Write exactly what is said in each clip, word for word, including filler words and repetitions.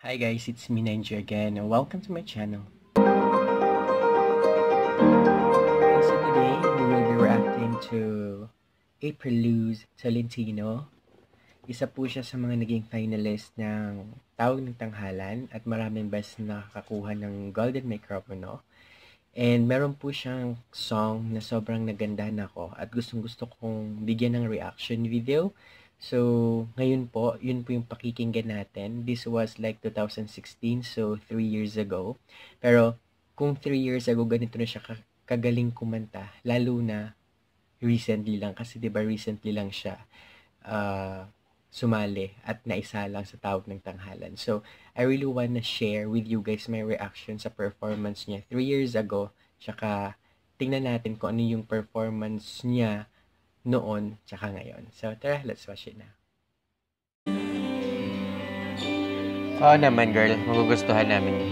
Hi guys, it's me Ninja again and welcome to my channel. So today we will be reacting to April Luz Tolentino. Isa po siya sa mga naging finalist ng Tawag ng Tanghalan at maraming best na nakakakuha ng Golden Microphone. And meron po siyang song na sobrang nagandahan ako at gustong gusto kong bigyan ng reaction video. So, ngayon po, yun po yung pakikinggan natin. This was like two thousand sixteen, so three years ago. Pero, kung three years ago, ganito na siya kagaling kumanta. Lalo na recently lang. Kasi diba recently lang siya uh, sumali at naisa lang sa Tawag ng Tanghalan. So, I really wanna share with you guys my reaction sa performance niya three years ago. Tsaka, tingnan natin kung ano yung performance niya noon, tsaka ngayon. So, tara, let's watch it na. Oo naman, girl. Magugustuhan namin yun.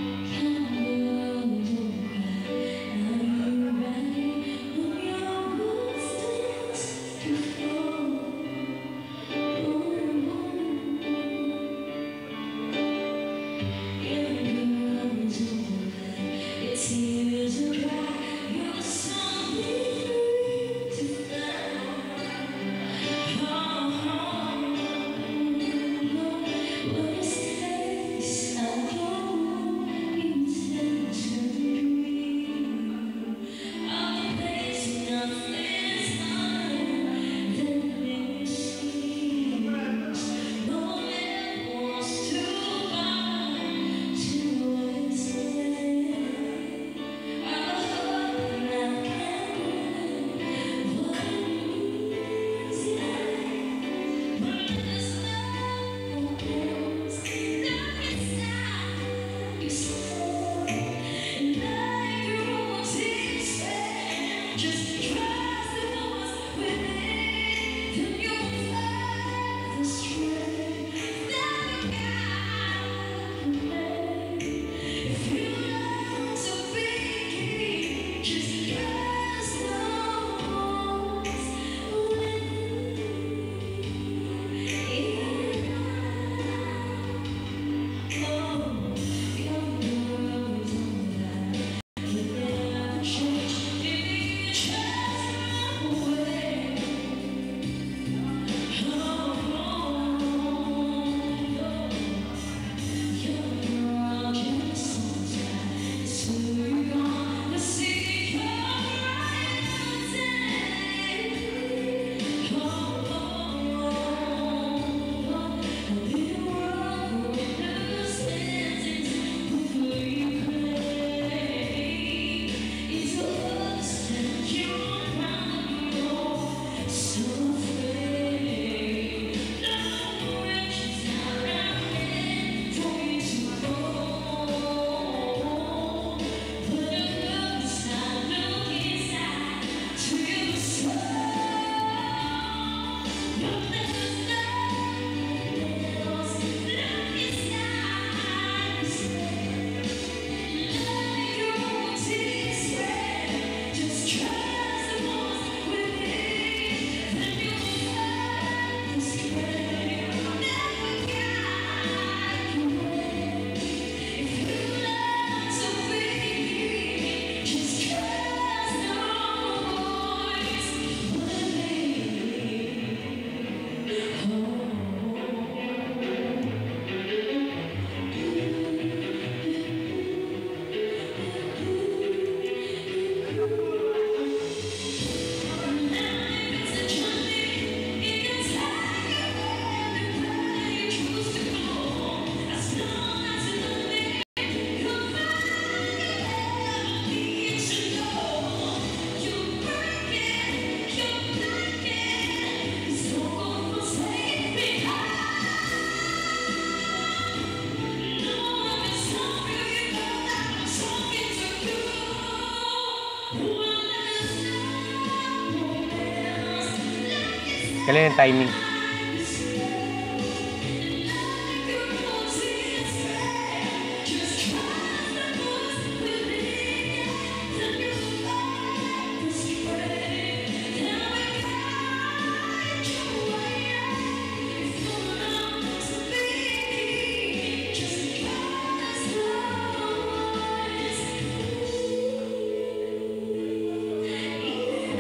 Kailan yung timing?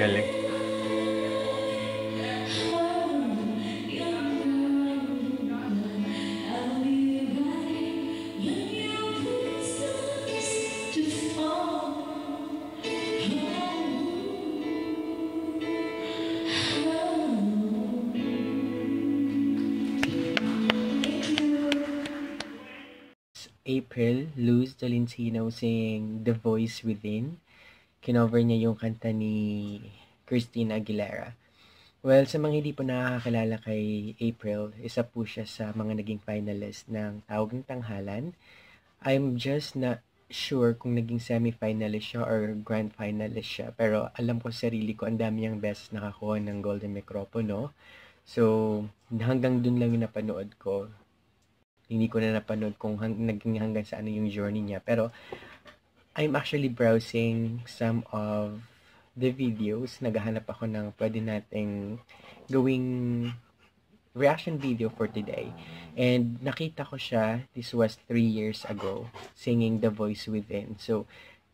Galing. April Luz Tolentino sing The Voice Within. Kinover niya yung kanta ni Christina Aguilera. Well, sa mga hindi po nakakakilala kay April, isa po siya sa mga naging finalist ng Tawag ng Tanghalan. I'm just not sure kung naging semi-finalist siya or grand finalist siya. Pero alam ko sa sarili ko, ang dami niyang beses nakakuha ng Golden Microphone. So, hanggang dun lang yung napanood ko. Hindi ko na napanood kung hang, naging hanggang sa ano yung journey niya. Pero, I'm actually browsing some of the videos. Naghahanap ako ng pwede nating gawing reaction video for today. And nakita ko siya, this was three years ago, singing The Voice Within. So,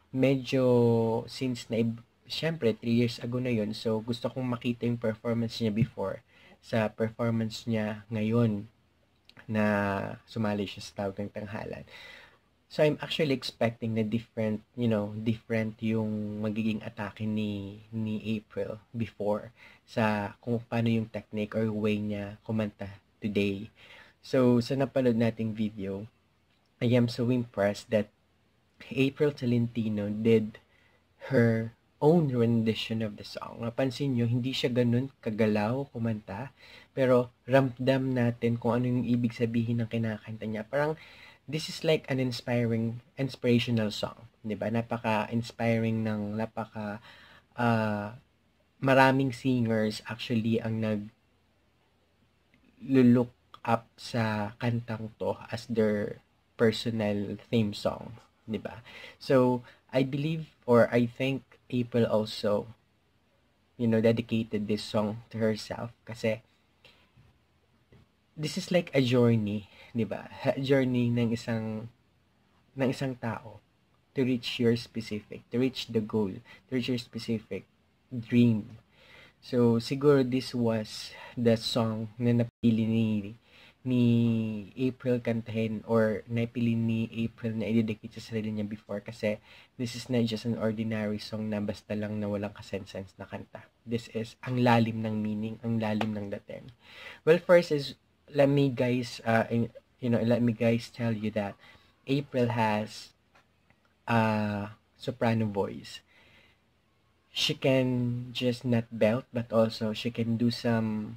medyo, since na, syempre, three years ago na yun, so gusto kong makita yung performance niya before sa performance niya ngayon na sumali siya sa Tawag ng Tanghalan. So, I'm actually expecting na different, you know, different yung magiging atake ni, ni April before sa kung paano yung technique or way niya kumanta today. So, sa napanood nating video, I am so impressed that April Tolentino did her own rendition of the song. Napansin nyo, hindi siya ganun kagalaw kumanta, pero ramdam natin kung ano yung ibig sabihin ng kinakanta niya. Parang, this is like an inspiring, inspirational song. Diba? Napaka-inspiring ng, napaka, uh, maraming singers actually ang nag-look up sa kantang to as their personal theme song. Diba? So, I believe, or I think, April also, you know, dedicated this song to herself kasi this is like a journey, di ba? A journey ng isang ng isang tao to reach your specific, to reach the goal, to reach your specific dream. So, siguro this was the song na napili ni ni April kantahin or napili ni April na i-dedicate sa sarili niya before kasi this is not just an ordinary song na basta lang na walang kasense na kanta. This is ang lalim ng meaning, ang lalim ng dating. Well, first is, let me guys, uh, you know, let me guys tell you that April has a soprano voice. She can just not belt, but also she can do some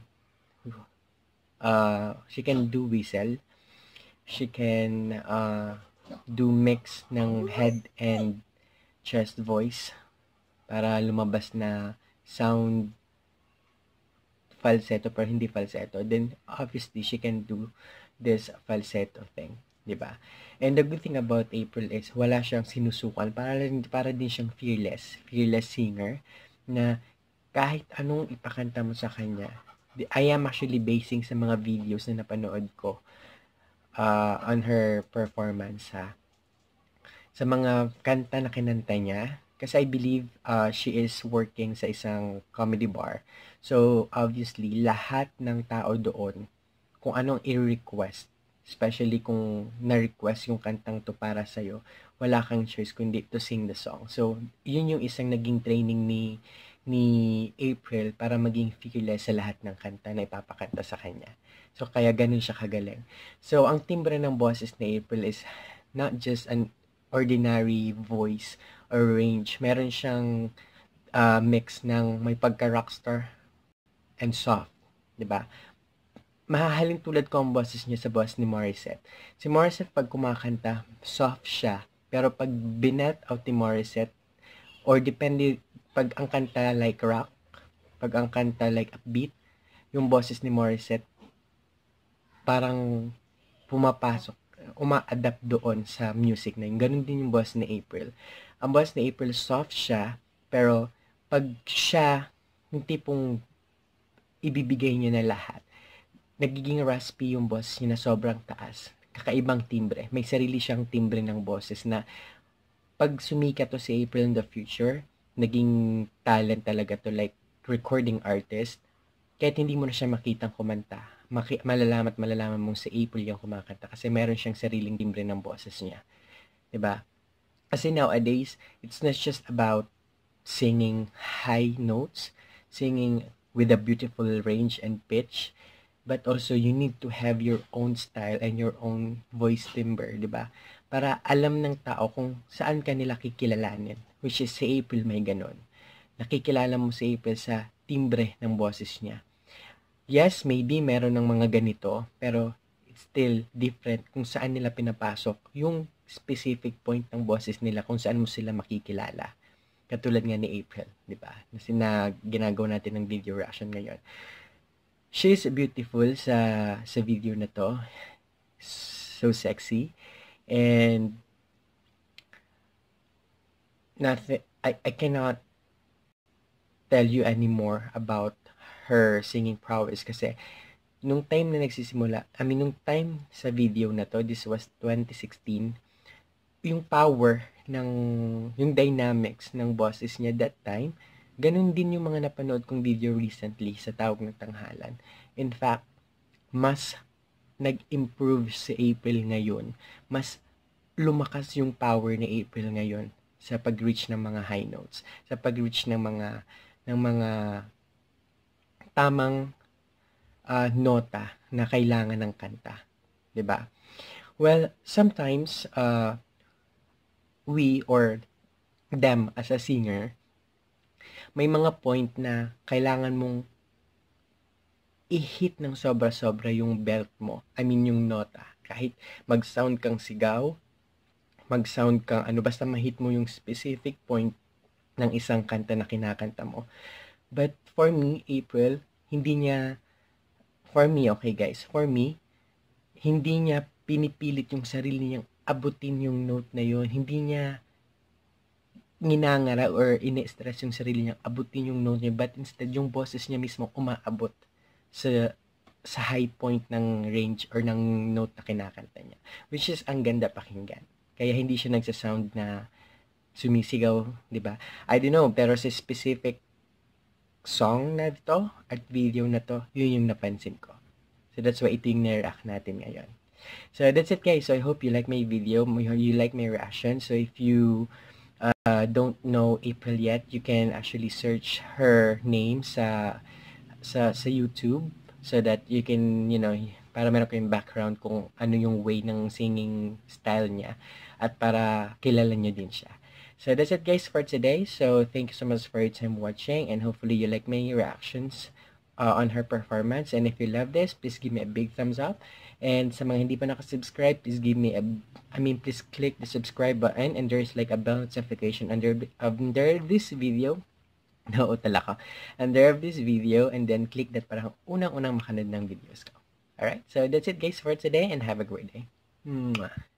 Uh, she can do whistle. She can uh, do mix ng head and chest voice para lumabas na sound falsetto pero hindi falsetto. Then, obviously, she can do this falsetto thing. Diba? And the good thing about April is wala siyang sinusukan. Para, para din siyang fearless. Fearless singer na kahit anong ipakanta mo sa kanya, I am actually basing sa mga videos na napanood ko uh, on her performance ha. Sa mga kanta na kinanta niya, kasi I believe uh, she is working sa isang comedy bar. So, obviously, lahat ng tao doon, kung anong i-request, especially kung na-request yung kantang to para sa'yo, wala kang choice kundi to sing the song. So, yun yung isang naging training ni ni April para maging fearless sa lahat ng kanta na ipapakanta sa kanya. So, kaya ganun siya kagaling. So, ang timbre ng boses ni April is not just an ordinary voice or range. Meron siyang uh, mix ng may pagka-rockstar and soft. Diba? Mahahalin tulad ko ang boses niya sa boses ni Morissette. Si Morissette, pag kumakanta, soft siya. Pero pag binet out ni Morissette, or depende, pag ang kanta like rock, pag ang kanta like upbeat, yung boses ni Morissette parang pumapasok, uma-adapt doon sa music na yun. Ganun din yung boses ni April. Ang boses ni April soft siya, pero pag siya, yung tipong ibibigay niya na lahat, nagiging raspy yung boses niya na sobrang taas. Kakaibang timbre. May sarili siyang timbre ng boses na pag sumikat to si April in the future, naging talent talaga to, like recording artist. Kahit hindi mo na siya makitang kumanta, maki malalaman at malalaman mong si April yung kumakanta kasi meron siyang sariling timbre ng boses niya, 'di ba? Kasi nowadays, it's not just about singing high notes, singing with a beautiful range and pitch, but also you need to have your own style and your own voice timbre, 'di ba? Para alam ng tao kung saan ka nila kikilalanin, which is si April may ganon. Nakikilala mo si April sa timbre ng boses niya. Yes, maybe meron ng mga ganito, pero it's still different kung saan nila pinapasok yung specific point ng boses nila, kung saan mo sila makikilala. Katulad nga ni April, di ba? Kasi na ginagawa natin ng video reaction ngayon. She is beautiful sa sa video na to. So sexy. And nothing, I, I cannot tell you anymore about her singing prowess kasi nung time na nagsisimula, I mean, nung time sa video na to, this was twenty sixteen, yung power ng, yung dynamics ng boses niya that time, ganun din yung mga napanood kong video recently sa Tawag ng Tanghalan. In fact, mas nag-improve si April ngayon. Mas lumakas yung power ni April ngayon sa pag-reach ng mga high notes, sa pag-reach ng mga ng mga tamang uh, nota na kailangan ng kanta, 'di ba? Well, sometimes uh, we or them as a singer, may mga point na kailangan mong i-hit ng sobra-sobra yung belt mo. I mean, yung nota. Kahit mag-sound kang sigaw, mag-sound kang ano, basta ma-hit mo yung specific point ng isang kanta na kinakanta mo. But for me, April, hindi niya, for me, okay guys, for me, hindi niya pinipilit yung sarili niyang abutin yung note na yun. Hindi niya ginangara or ine-stress yung sarili niyang abutin yung note niya, but instead, yung boses niya mismo umaabot sa sa high point ng range or ng note na kinakanta niya. Which is, ang ganda pakinggan. Kaya hindi siya nagsasound na sumisigaw, di ba? I don't know, pero sa specific song na to at video na to, yun yung napansin ko. So that's why ito yung na-react natin ngayon. So that's it guys. So I hope you like my video, you like my reaction. So if you uh, don't know April yet, you can actually search her name sa sa sa YouTube so that you can, you know, para meron kayong background kung ano yung way ng singing style niya at para kilala niyo din siya. So that's it guys for today. So thank you so much for your time watching and hopefully you like my reactions uh, on her performance. And if you love this, please give me a big thumbs up. And sa mga hindi pa nakasubscribe, please give me a, I mean, please click the subscribe button and there's like a bell notification under, under this video. No, tala ko. Under this video and then click that para unang-unang makanood ng videos ko. Alright, so that's it guys for today and have a great day. Mwah.